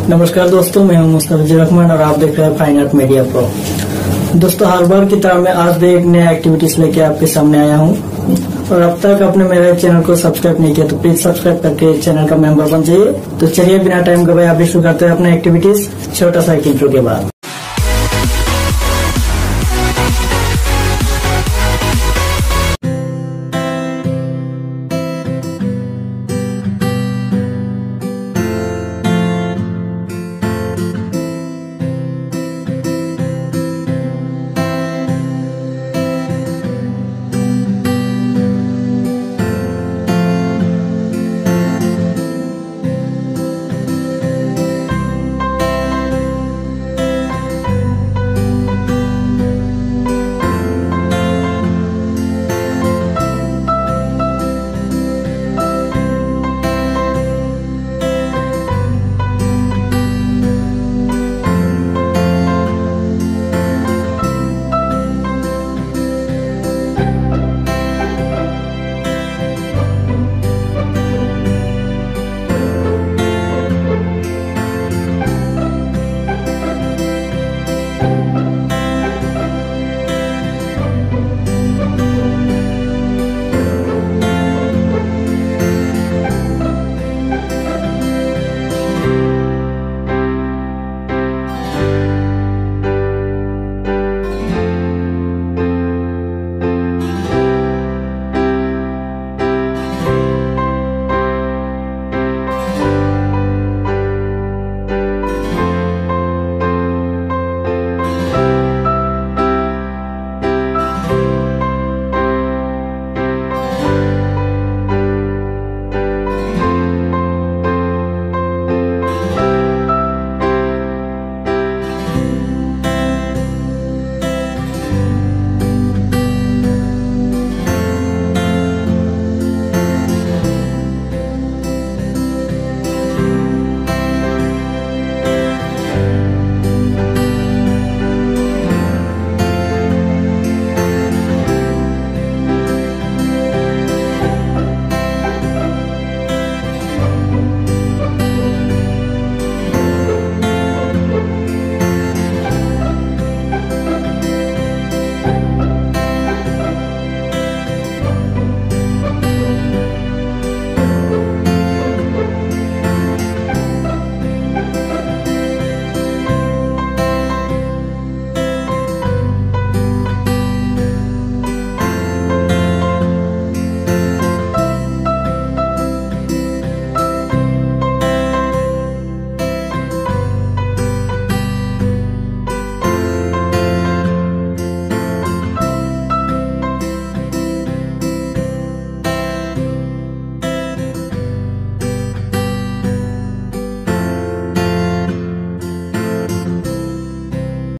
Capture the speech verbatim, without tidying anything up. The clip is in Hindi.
नमस्कार दोस्तों, मैं हूं मुस्तफिजुर और आप देख रहे हैं फाइन आर्ट मीडिया प्रो। दोस्तों, हर बार की तरह मैं आज भी एक नया एक्टिविटीज लेके आपके सामने आया हूं और अब तक आपने मेरे चैनल को सब्सक्राइब नहीं किया तो प्लीज सब्सक्राइब करके चैनल का मेंबर बन जाइए। तो चलिए बिना टाइम गवाए आप शुरू करते हैं अपना एक्टिविटीज छोटा सा इंट्रो के बाद।